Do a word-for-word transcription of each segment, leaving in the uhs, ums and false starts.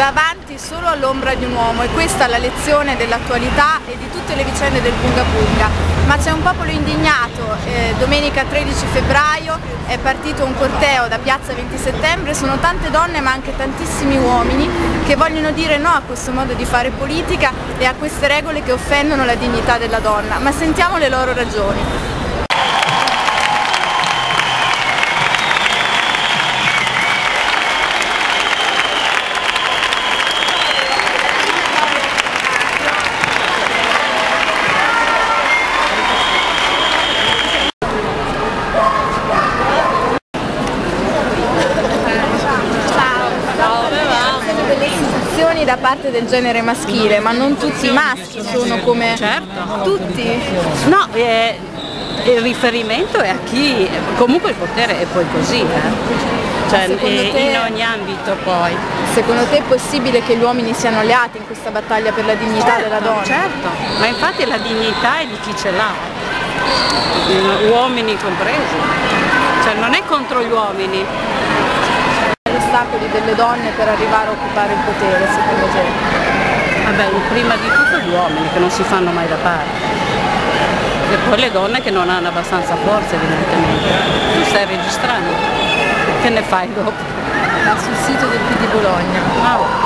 Va avanti solo all'ombra di un uomo e questa è la lezione dell'attualità e di tutte le vicende del Bunga Bunga. Ma c'è un popolo indignato, eh, domenica tredici febbraio è partito un corteo da piazza venti settembre, sono tante donne ma anche tantissimi uomini che vogliono dire no a questo modo di fare politica e a queste regole che offendono la dignità della donna. Ma sentiamo le loro ragioni. Da parte del genere maschile, ma non tutti i maschi sono come certo. tutti? No, eh, il riferimento è a chi, comunque il potere è poi così, eh. Cioè, eh, te, in ogni ambito poi. Secondo te è possibile che gli uomini siano alleati in questa battaglia per la dignità certo, della donna? Certo, ma infatti la dignità è di chi ce l'ha, uomini compresi, cioè non è contro gli uomini. Ostacoli delle donne per arrivare a occupare il potere, secondo te? Vabbè, prima di tutto gli uomini che non si fanno mai da parte e poi le donne che non hanno abbastanza forza evidentemente. Tu stai registrando, che ne fai dopo? Ma sul sito del P D Bologna. Ah, oh.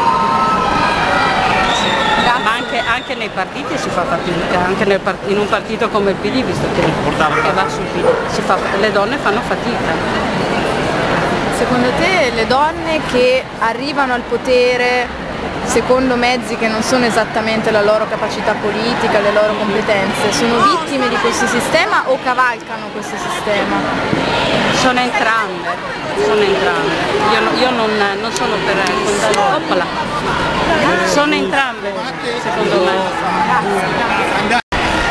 Ma anche, anche nei partiti si fa fatica, anche nel, in un partito come il P D, visto che, che va sul P D, si fa, le donne fanno fatica. Secondo te le donne che arrivano al potere secondo mezzi che non sono esattamente la loro capacità politica, le loro competenze, sono vittime di questo sistema o cavalcano questo sistema? Sono entrambe, sono entrambe. Io, io non, non sono per condannare. Oppala. Sono entrambe, secondo me.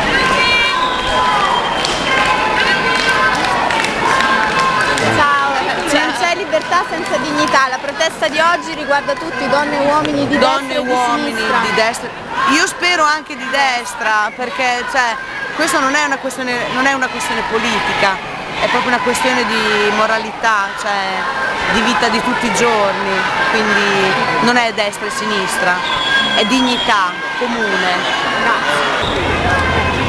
Libertà senza dignità, la protesta di oggi riguarda tutti, donne e uomini di donne destra e e uomini di sinistra. di destra. Io spero anche di destra, perché cioè, questa non è una questione, non è una questione politica, è proprio una questione di moralità, cioè di vita di tutti i giorni, quindi non è destra e sinistra, è dignità comune. Grazie.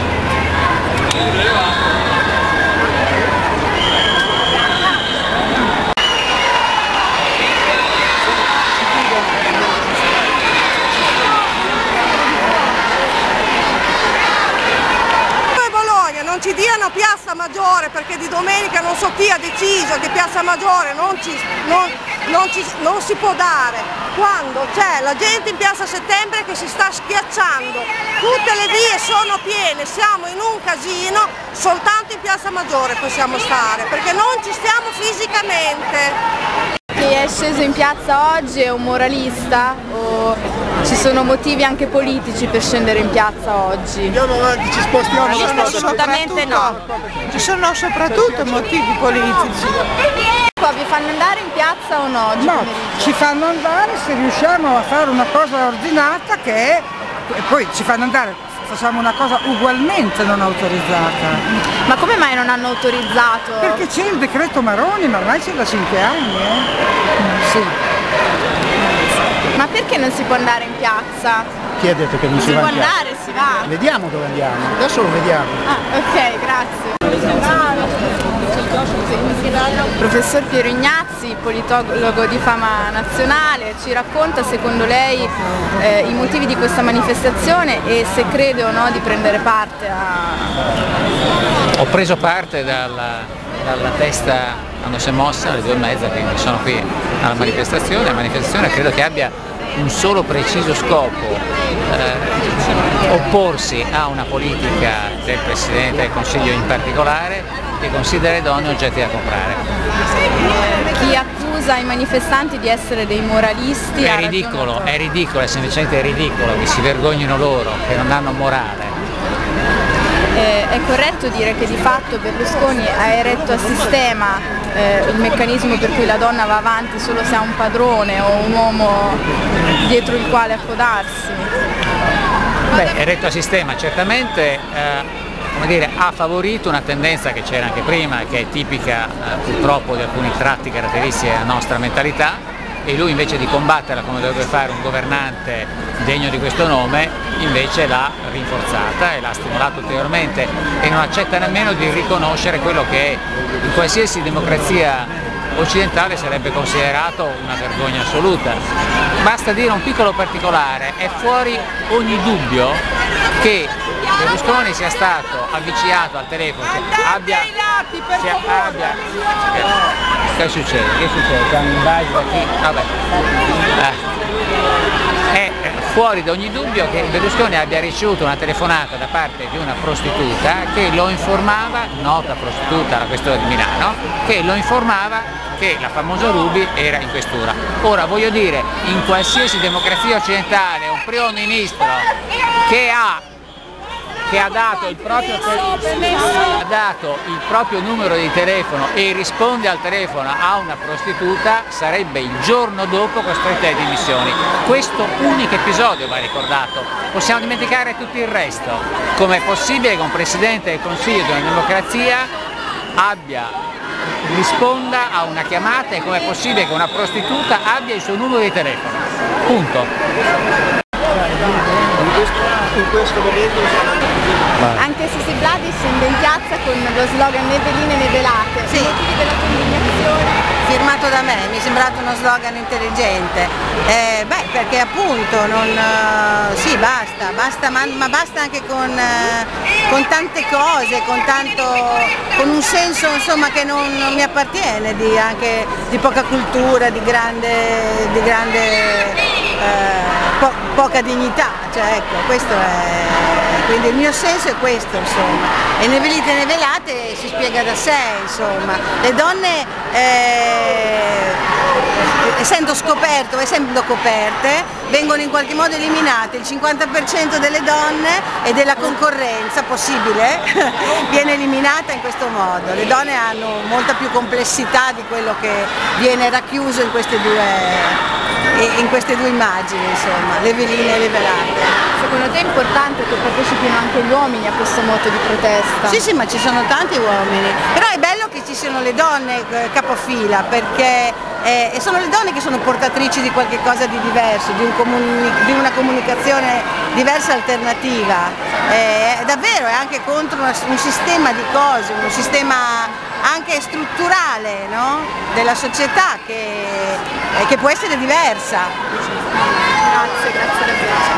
Non ci diano Piazza Maggiore perché di domenica non so chi ha deciso che Piazza Maggiore non, ci, non, non, ci, non si può dare, quando c'è la gente in Piazza Settembre che si sta schiacciando, tutte le vie sono piene, siamo in un casino, soltanto in Piazza Maggiore possiamo stare perché non ci stiamo fisicamente. Chi è sceso in piazza oggi è un moralista o ci sono motivi anche politici per scendere in piazza oggi? Io non ci spostiamo ci sono assolutamente no. Ci sono soprattutto motivi politici. Vi fanno andare in piazza o no oggi no, pomeriggio? Ci fanno andare se riusciamo a fare una cosa ordinata che è, e poi ci fanno andare, facciamo una cosa ugualmente non autorizzata. Ma come mai non hanno autorizzato? Perché c'è il decreto Maroni, ma ormai c'è da cinque anni, eh? Sì. Ma perché non si può andare in piazza? Chi ha detto che non si, si va può in piazza? andare, si va. Vediamo dove andiamo, adesso lo vediamo. Ah, ok, grazie. Professor Piero Ignazzi, politologo di fama nazionale, ci racconta secondo lei eh, i motivi di questa manifestazione e se crede o no di prendere parte a... Ho preso parte dalla, dalla testa quando si è mossa alle due e mezza, quindi sono qui alla manifestazione. La manifestazione credo che abbia un solo preciso scopo, eh, opporsi a una politica del Presidente del Consiglio in particolare che considera le donne oggetti da comprare. Chi accusa i manifestanti di essere dei moralisti è ridicolo, è ridicolo, è semplicemente ridicolo che si vergognino loro, che non hanno morale. Eh, è corretto dire che di fatto Berlusconi ha eretto a sistema eh, il meccanismo per cui la donna va avanti solo se ha un padrone o un uomo dietro il quale accodarsi? Beh, eretto a sistema certamente eh, come dire, ha favorito una tendenza che c'era anche prima, che è tipica eh, purtroppo di alcuni tratti caratteristici della nostra mentalità, e lui invece di combatterla come dovrebbe fare un governante degno di questo nome, invece l'ha rinforzata e l'ha stimolata ulteriormente e non accetta nemmeno di riconoscere quello che in qualsiasi democrazia occidentale sarebbe considerato una vergogna assoluta. Basta dire un piccolo particolare: è fuori ogni dubbio che Berlusconi sia stato avvicinato al telefono, cioè abbia, sia, abbia che succede? Che succede? C'è un'indagine da chi? Vabbè. Eh. È fuori da ogni dubbio che Berlusconi abbia ricevuto una telefonata da parte di una prostituta che lo informava, nota prostituta, la questura di Milano, che lo informava che la famosa Ruby era in questura. Ora voglio dire, in qualsiasi democrazia occidentale un primo ministro che ha che ha dato il proprio, ha dato il proprio numero di telefono e risponde al telefono a una prostituta sarebbe il giorno dopo costretto alle dimissioni. Questo unico episodio va ricordato, possiamo dimenticare tutto il resto. Com'è possibile che un Presidente del Consiglio di una democrazia abbia, risponda a una chiamata e com'è possibile che una prostituta abbia il suo numero di telefono? Punto. In questo momento anche Sisi Vladi scende in piazza con lo slogan "né veline né velate", sì. I motivi della condignazione. Firmato da me, mi è sembrato uno slogan intelligente, eh, beh perché appunto non, uh, sì basta, basta ma, ma basta anche con, uh, con tante cose, con, tanto, con un senso insomma che non, non mi appartiene, di, anche di poca cultura, di grande, di grande uh, po poca dignità, cioè ecco, questo è, quindi il mio senso è questo insomma, e né velite né velate si spiega da sé insomma, le donne eh, essendo scoperte o essendo coperte vengono in qualche modo eliminate, il cinquanta per cento delle donne e della concorrenza possibile viene eliminata in questo modo, le donne hanno molta più complessità di quello che viene racchiuso in queste due in queste due immagini, insomma, le veline e le velate. Secondo te è importante che partecipino anche gli uomini a questo moto di protesta? Sì, sì, ma ci sono tanti uomini, però è bello che ci siano le donne eh, capofila, perché eh, sono le donne che sono portatrici di qualche cosa di diverso, di, un comuni di una comunicazione diversa e alternativa. Eh, davvero è anche contro una, un sistema di cose, un sistema anche strutturale, no? Della società che, eh, che può essere diversa. Grazie, grazie davvero.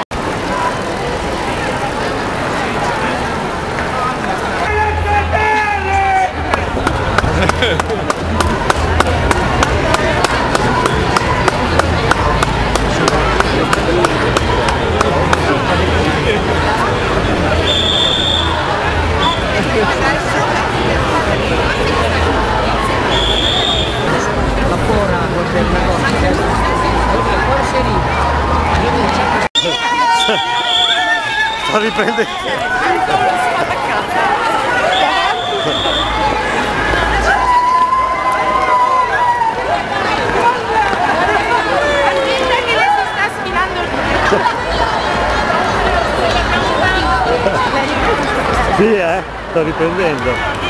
Sto riprendendo. Sì, eh, sto riprendendo.